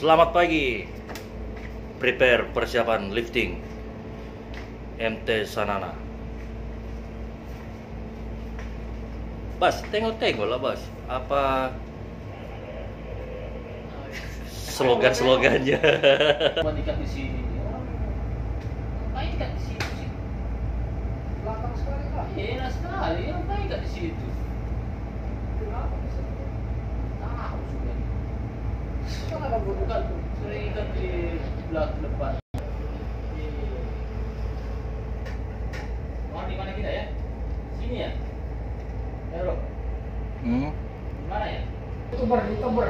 Selamat pagi. Prepare persiapan lifting MT Sanana. Bas, tengok-tengok lah Bas. Apa slogan-slogannya? Ikat di sini. Ngapain ikat di situ sih? Belakang sekali Pak. Enak sekali. Ngapain ikat di situ? Kenapa bisa? Tahu sudah. Kenapa Bukan sering ikat di belakang depan. Mau di mana kita ya? Sini ya? Ya bro. Di mana ya? Youtuber.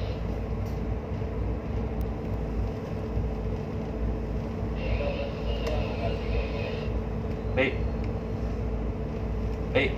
Hei. Hei.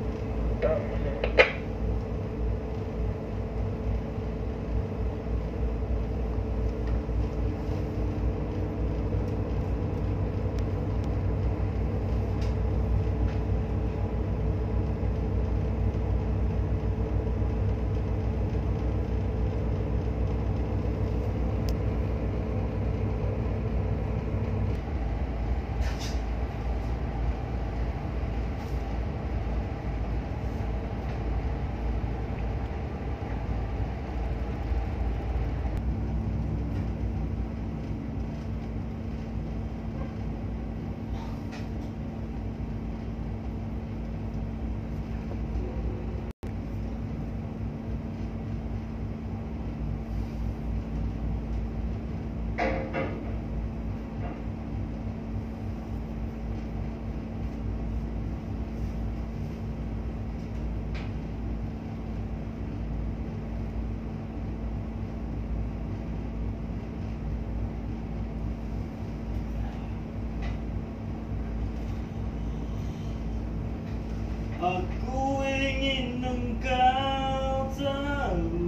Aku ingin engkau tahu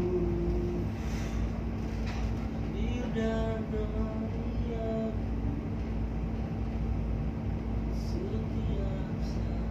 hadir dan dari aku setiap saat.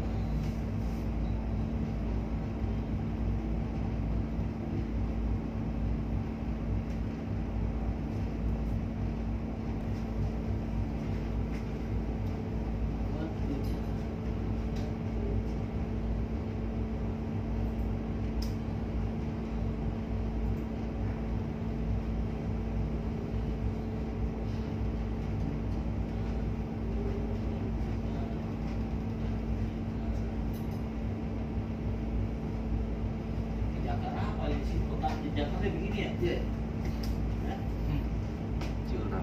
Jakarta apa di sini? Kota di Jakarta begini ya? Iya. Curang.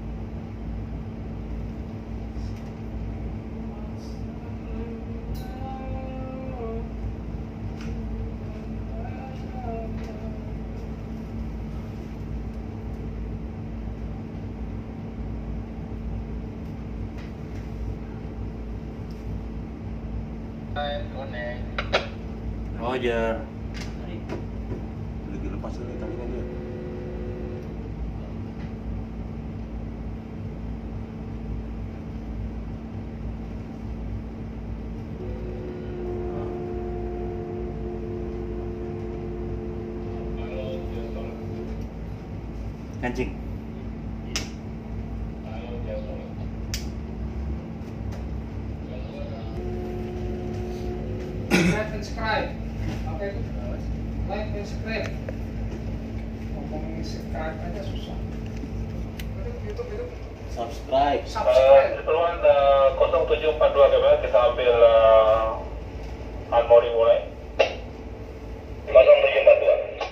Roger. Lagi lepas lagi talinya dia. Anjing. Like and subscribe. Oke. Like and subscribe. Ngomongin subscribe aja susah. YouTube. Subscribe. Keseluruhan 0742 km kita ambil Anmori mulai 0742.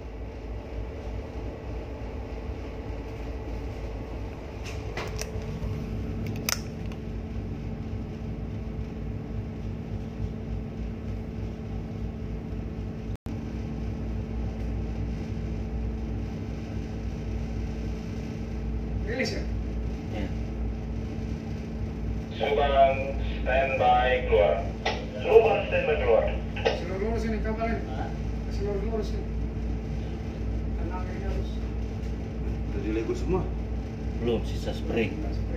Rilis ya? Ya. Subang standby keluar. Subang standby keluar. Seluruh lurus ini kapalnya. Seluruh lurus ini. Tenang ini harus. Dari Lego semua. Belum sisa spring.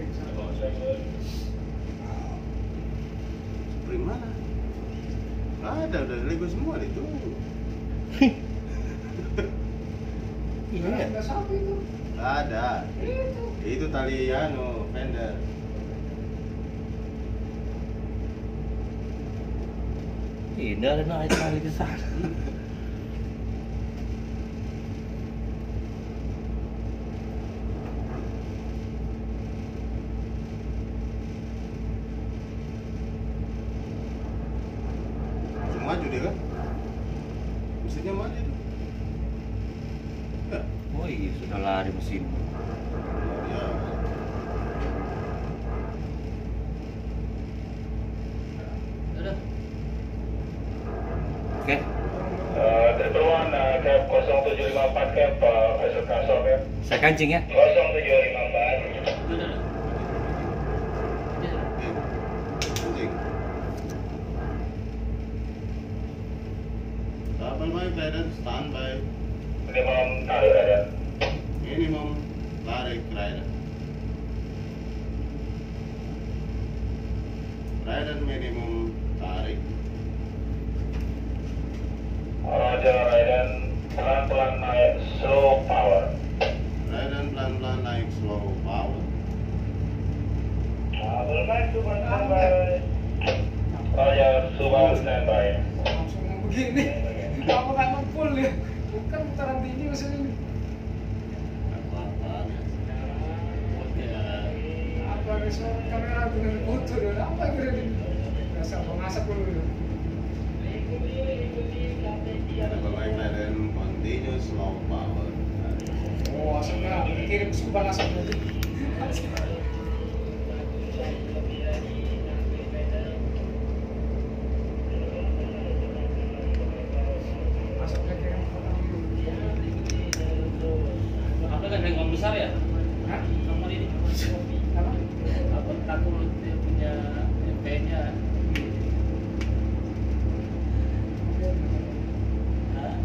Spring mana? Ada udah Lego semua itu. Iya. satu itu. Ada. Itu. Itu tali fender. Tidak ada naik lagi di sana. Langsung maju dia kan? Mesinnya mana itu? Ya. Oh iya, sudah lari mesin. Ya. Udah. Oke, Triple One, cap 0754 cap, vessel cancel cap. saya kancing ya. 0754. Udah. Anjing. Double by guidance, standby. Minimum tarik ada. Minimum tarik rider. Rider minimum tarik. Roger, Raiden. Pelan-pelan naik, slow power. Rider pelan-pelan naik slow power. Belum Suban standby. Roger, Suban standby. Langsung mau begini. Kamu nggak ngepul ya? Bukan putaran tinggi mesin ini. Apa-apaan ya? Apa besok kamera bener foto dan apa kira ini? Dasar pengasap dulu ya. Double by rider continuous slow power. Oh, asapnya kirim sumbang asap nanti. Asapnya kirim potong dulu. Apa kan yang besar ya? Hah? Kamu ini. Apa? Apa takut dia punya MP-nya? Hah?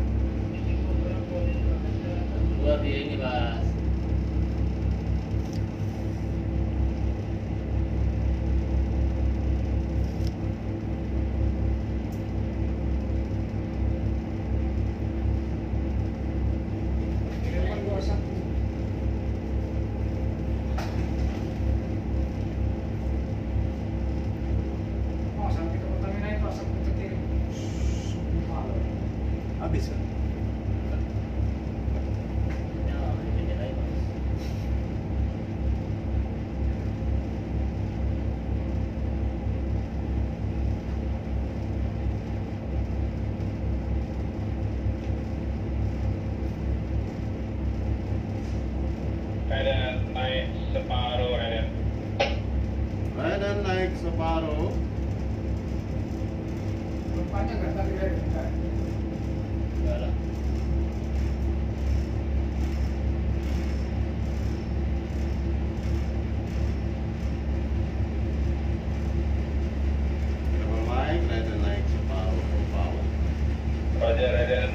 Buat dia ini, Mas. Kirimkan 21. Oh, sampai ke Pertamina itu asap kita kirim. Sumpah. Habis kan? Ya, ini lain, Mas. Raiden naik separuh, Raiden. Rider naik separuh. Rupanya nggak tadi dari kita. Enggak lah. Double mic, rider naik separuh power. Roger, Raiden.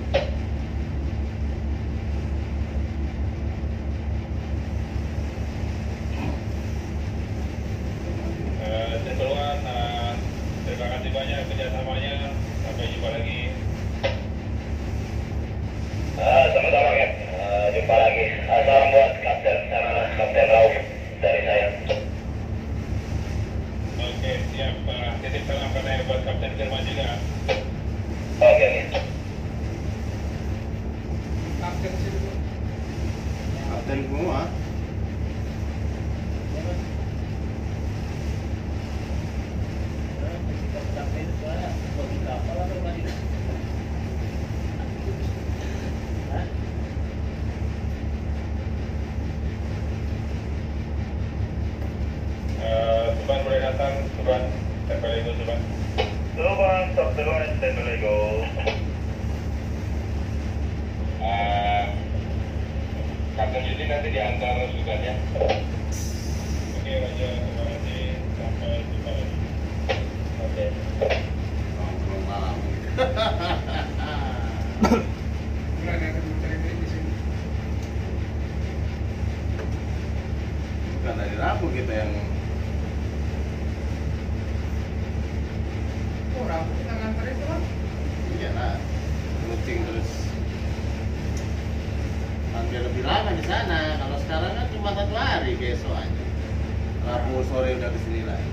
Triple One, terima kasih banyak kerjasamanya. Sampai jumpa lagi. Sama-sama, Cap. Jumpa lagi. Salam buat Kapten Sarana, Kapten Rauf dari saya. Oke, siap. Titip salam karena buat Kapten Firman juga. Oke. Kapten situ. Kapten semua. Suban boleh datang, Suban. Sampai Lego, Suban. Suban, stop the line, stand by Lego. Kapten Yudi nanti diantar Suban ya. Oke, Raja, terima kasih. Sampai jumpa lagi. Oke. Nongkrong malam. Mulai dari mencari duit di sini. Bukan dari Rabu kita yang Oh, Rabu kita nganter itu kan? iya lah, meeting terus tampil lebih sana. Kalau sekarang kan cuma 1 hari besok aja. Rabu sore udah kesini lagi.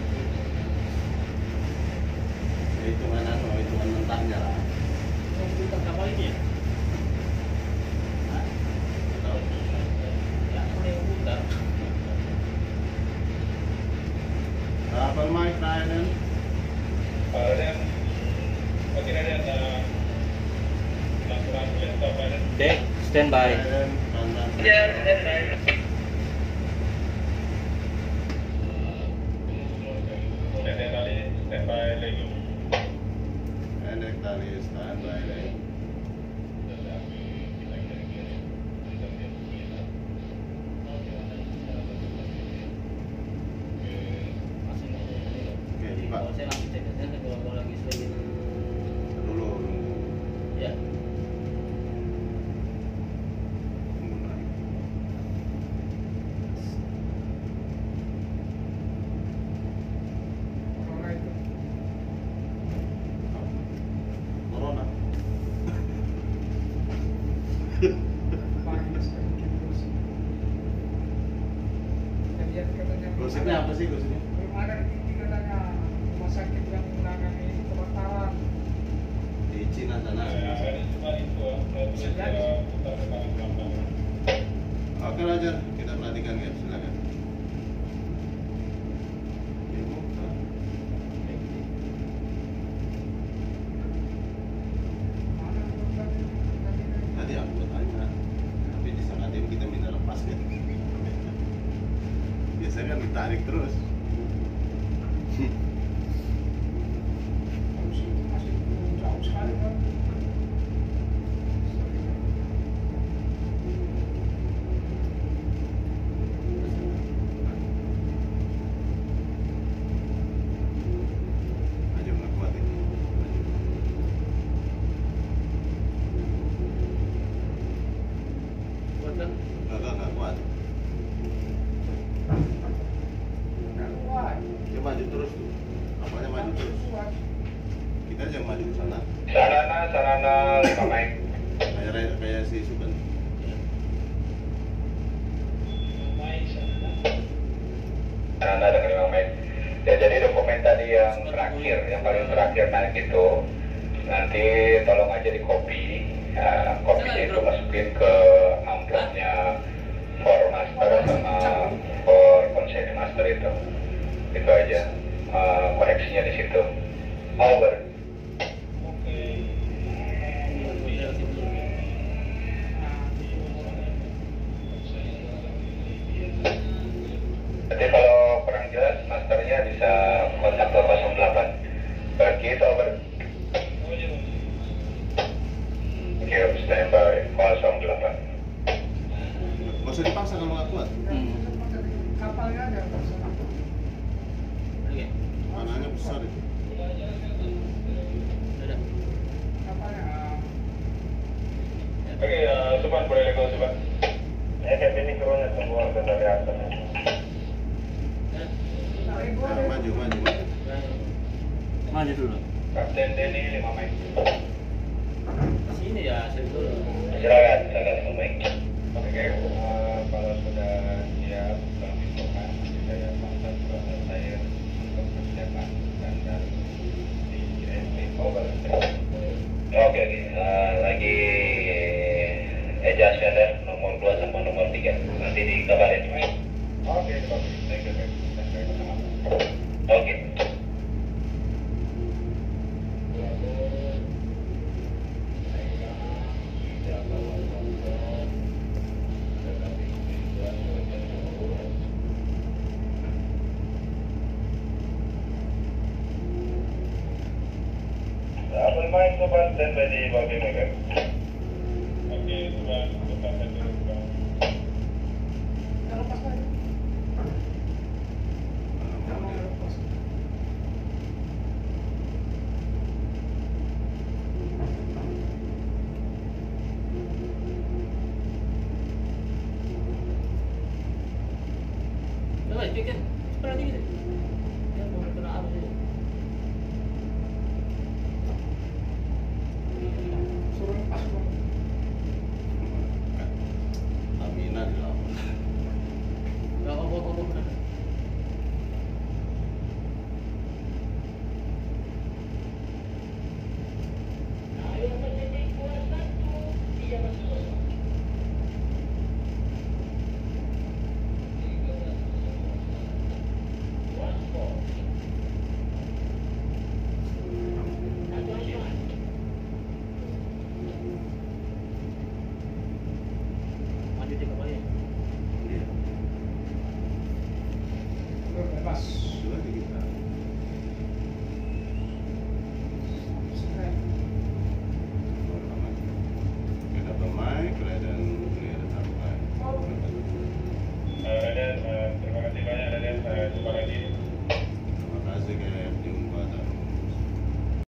Ya, hitungan mentahnya lah. Mau putar kapal ini ya? Hah? Tahu. Ya, mau yang putar. Kapal Mike Ryan. Dan mungkin ada laporan perintah pada Dek, standby. Ryan, kanan. dan kali standby lagi. Pendek tali standby lagi. Oke, Pak. Kalau saya langsung cek aja kalau lagi sering. Dulu. Ya. Tunggu lagi. Corona itu. Corona. Pagi sekali bikin terus. Dan dia katanya Gosipnya apa sih gosipnya? belum ada di katanya rumah sakit yang menangani kebakaran. Di Cina sana. Ada cuma itu, putar ke kanan belakang. Oke Raja, kita perhatikan ya, silakan. Ibu, Mana tadi? tadi aku bertanya, tapi di saat itu kita minta lepas kan? Biasanya kan ditarik terus. Harus itu masih jauh sekali kan. Maju nggak kuat ini. Maju. Buat kan? Nggak kuat. Nggak kuat. Dia maju terus tuh. Kapalnya maju Nggak terus. kuat. Kita aja yang maju ke sana. Sarana 5 Mike. Kayak si Suben. Sarana dengan 5 Mike. Ya, jadi dokumen tadi yang terakhir, yang paling terakhir naik itu nanti tolong aja di copy. Ya, kopinya itu masukin ke amplopnya for master sama for konsep master itu aja. Koreksinya di situ. Over. Jadi kalau kurang jelas, masternya bisa kontak ke 08. Bagi over. Oke, standby 08. Nggak usah dipaksa kalau nggak kuat. Kapalnya ada personal. Oke. Mananya besar itu. Udah. Kapalnya Oke, Suban boleh lego Suban. Ini turunnya semua dari atas. Maju. Maju dulu. Kapten Denny 5 Mike. Sini ya, saya dulu. Silakan 5 Mike. Oke, kalau sudah siap, kami infokan saya pasang proses air untuk persiapan standar di GSP. Over. Oke, lagi adjustment ya, nomor 2 sama nomor 3. Nanti dikabarin. Oke, thank you. Oke. Apple Mike Sobat standby di Babi Mega. Oke, Sobat, kita akan turunkan. Kita lepas lagi. Kalau nggak lepas. Coba bikin seperti ini. Ya mau kena apa sih? Suruh lepas dong. Amin. Mas.